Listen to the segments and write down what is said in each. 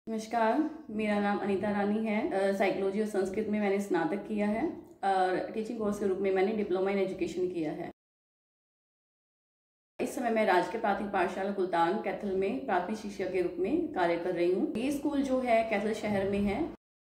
नमस्कार, मेरा नाम अनीता रानी है। साइकोलॉजी और संस्कृत में मैंने स्नातक किया है और टीचिंग कोर्स के रूप में मैंने डिप्लोमा इन एजुकेशन किया है। इस समय मैं राजकीय प्राथमिक पाठशाला कुलतान कैथल में प्राथमिक शिक्षक के रूप में कार्य कर रही हूँ। ये स्कूल जो है कैथल शहर में है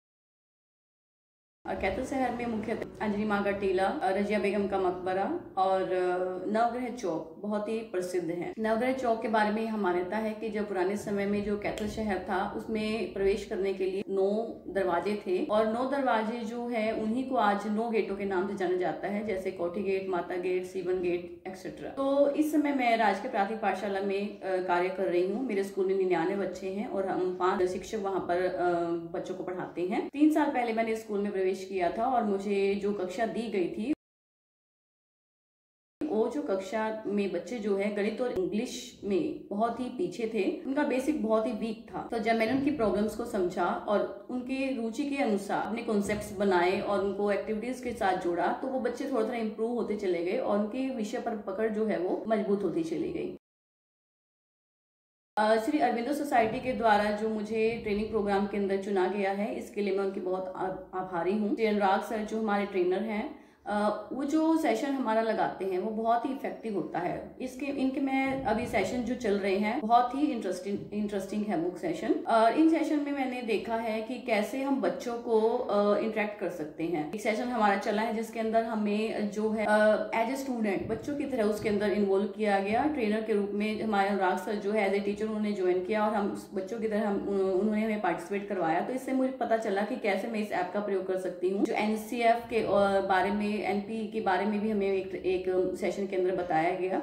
और कैथल शहर में मुख्यतः अंजनी माँ का टीला, रजिया बेगम का मकबरा और नवग्रह चौक बहुत ही प्रसिद्ध है। नवग्रह चौक के बारे में यह मान्यता है कि जब पुराने समय में जो कैथल शहर था उसमें प्रवेश करने के लिए 9 दरवाजे थे और 9 दरवाजे जो है उन्हीं को आज 9 गेटों के नाम से जाना जाता है, जैसे कोठी गेट, माता गेट, सीवन गेट एक्सेट्रा। तो इस समय मैं राजकीय प्राथमिक पाठशाला में कार्य कर रही हूँ। मेरे स्कूल में 99 बच्चे हैं और हम 5 शिक्षक वहाँ पर बच्चों को पढ़ाते हैं। 3 साल पहले मैंने स्कूल में प्रवेश किया था और मुझे जो कक्षा दी गई थी वो जो कक्षा में बच्चे जो है गणित और इंग्लिश में बहुत ही पीछे थे, उनका बेसिक बहुत ही वीक था। तो जब मैंने उनकी प्रॉब्लम्स को समझा और उनके रुचि के अनुसार अपने कॉन्सेप्ट्स बनाए और उनको एक्टिविटीज के साथ जोड़ा तो वो बच्चे थोड़ा थोड़ा इम्प्रूव होते चले गए और उनके विषय पर पकड़ जो है वो मजबूत होती चली गई। श्री अरविंदो सोसाइटी के द्वारा जो मुझे ट्रेनिंग प्रोग्राम के अंदर चुना गया है, इसके लिए मैं उनकी बहुत आभारी हूँ। श्री अनुराग सर जो हमारे ट्रेनर हैं, वो जो सेशन हमारा लगाते हैं वो बहुत ही इफेक्टिव होता है। इनके मैं अभी सेशन जो चल रहे हैं बहुत ही इंटरेस्टिंग है बुक सेशन। और इन सेशन में मैंने देखा है कि कैसे हम बच्चों को इंटरेक्ट कर सकते हैं। एक सेशन हमारा चला है जिसके अंदर हमें जो है एज ए स्टूडेंट बच्चों की तरह उसके अंदर इन्वॉल्व किया गया। ट्रेनर के रूप में हमारे अनुराग सर जो है एज ए टीचर उन्होंने ज्वाइन किया और हम बच्चों की तरह उन्होंने हमें पार्टिसिपेट करवाया। तो इससे मुझे पता चला कि कैसे मैं इस ऐप का प्रयोग कर सकती हूँ। जो NCF के बारे में, NP के बारे में भी हमें एक सेशन के अंदर बताया गया।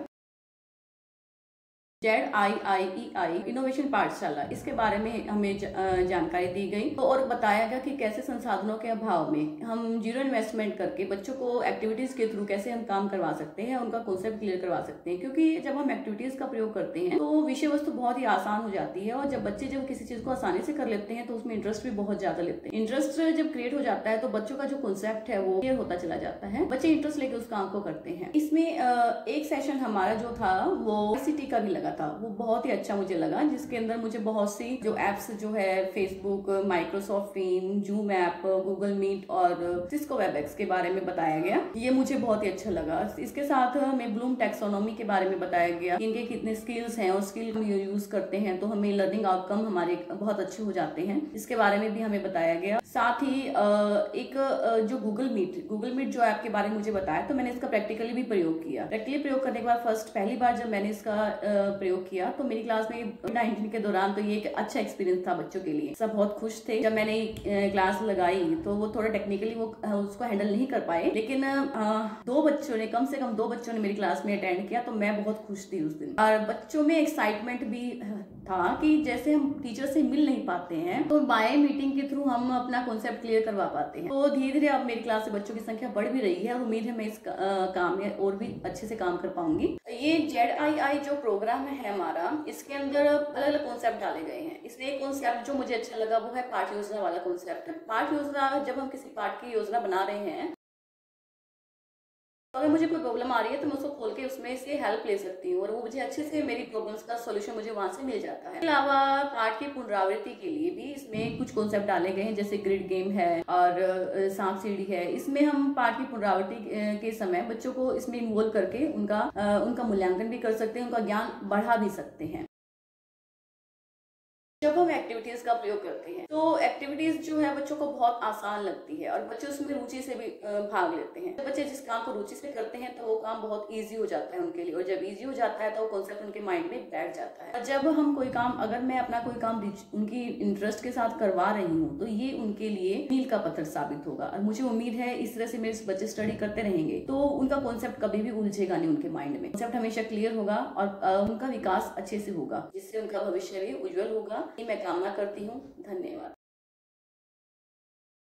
ZIIEI इनोवेशन पाठशाला, इसके बारे में हमें जानकारी दी गई और बताया गया कि कैसे संसाधनों के अभाव में हम जीरो इन्वेस्टमेंट करके बच्चों को एक्टिविटीज के थ्रू कैसे हम काम करवा सकते हैं, उनका कॉन्सेप्ट क्लियर करवा सकते हैं। क्योंकि जब हम एक्टिविटीज का प्रयोग करते हैं तो विषय वस्तु बहुत ही आसान हो जाती है और जब बच्चे जब किसी चीज को आसानी से कर लेते हैं तो उसमें इंटरेस्ट भी बहुत ज्यादा लेते हैं। इंटरेस्ट जब क्रिएट हो जाता है तो बच्चों का जो कॉन्सेप्ट है वो क्लियर होता चला जाता है, बच्चे इंटरेस्ट लेके उस काम को करते हैं। इसमें एक सेशन हमारा जो था वो ICT का भी लगा था, वो बहुत ही अच्छा मुझे लगा, जिसके अंदर मुझे बहुत सी जो एप्स जो है Facebook, Microsoft team, Zoom app, Google Meet और सिस्को वेबएक्स के बारे में बताया गया। ये मुझे बहुत ही अच्छा लगा। इसके साथ हमें ब्लूम टैक्सोनॉमी के बारे में बताया गया, इनके कितने स्किल्स हैं और स्किल हम यूज करते हैं तो हमें लर्निंग आउटकम हमारे बहुत अच्छे हो जाते हैं, इसके बारे में भी हमें बताया गया। साथ ही एक जो गूगल मीट जो ऐप के बारे में मुझे बताया तो मैंने इसका प्रैक्टिकली भी प्रयोग किया। प्रैक्टिकली प्रयोग करने के बाद पहली बार जब मैंने इसका प्रयोग किया तो मेरी क्लास में 19 के दौरान तो ये एक अच्छा एक्सपीरियंस था बच्चों के लिए, सब बहुत खुश थे। जब मैंने क्लास लगाई तो वो थोड़ा टेक्निकली वो उसको हैंडल नहीं कर पाए, लेकिन कम से कम दो बच्चों ने मेरी क्लास में अटेंड किया तो मैं बहुत खुश थी उस दिन। और बच्चों में एक्साइटमेंट भी था कि जैसे हम टीचर से मिल नहीं पाते हैं तो बाय मीटिंग के थ्रू हम अपना कॉन्सेप्ट क्लियर करवा पाते हैं। तो धीरे धीरे अब मेरी क्लास से बच्चों की संख्या बढ़ भी रही है और उम्मीद है मैं इस काम में और भी अच्छे से काम कर पाऊंगी। ये ZII जो प्रोग्राम है हमारा, इसके अंदर अलग अलग कॉन्सेप्ट डाले गए हैं। इसमें एक कॉन्सेप्ट जो मुझे अच्छा लगा वो है पाठ योजना वाला कॉन्सेप्ट। पाठ योजना, जब हम किसी पाठ की योजना बना रहे हैं अगर मुझे कोई प्रॉब्लम आ रही है तो मैं उसको खोल के उसमें से हेल्प ले सकती हूँ और वो मुझे अच्छे से मेरी प्रॉब्लम्स का सॉल्यूशन मुझे वहां से मिल जाता है। इसके अलावा पाठ की पुनरावृत्ति के लिए भी इसमें कुछ कॉन्सेप्ट डाले गए हैं, जैसे ग्रिड गेम है और सांप सीढ़ी है। इसमें हम पाठ की पुनरावृत्ति के समय बच्चों को इसमें इन्वॉल्व करके उनका मूल्यांकन भी कर सकते हैं, उनका ज्ञान बढ़ा भी सकते हैं। जब हम एक्टिविटीज का प्रयोग करते हैं तो एक्टिविटीज जो है बच्चों को बहुत आसान लगती है और बच्चे उसमें रुचि से भी भाग लेते हैं। बच्चे जिस काम को रुचि से करते हैं तो वो काम बहुत इजी हो जाता है उनके लिए और जब इजी हो जाता है तो वो कॉन्सेप्ट उनके माइंड में बैठ जाता है। और जब हम कोई काम, अगर मैं अपना कोई काम उनकी इंटरेस्ट के साथ करवा रही हूँ तो ये उनके लिए मील का पत्थर साबित होगा और मुझे उम्मीद है इस तरह से मेरे बच्चे स्टडी करते रहेंगे तो उनका कॉन्सेप्ट कभी भी उलझेगा नहीं उनके माइंड में, कॉन्सेप्ट हमेशा क्लियर होगा और उनका विकास अच्छे से होगा, जिससे उनका भविष्य भी उज्जवल होगा। मैं कामना करती हूँ। धन्यवाद।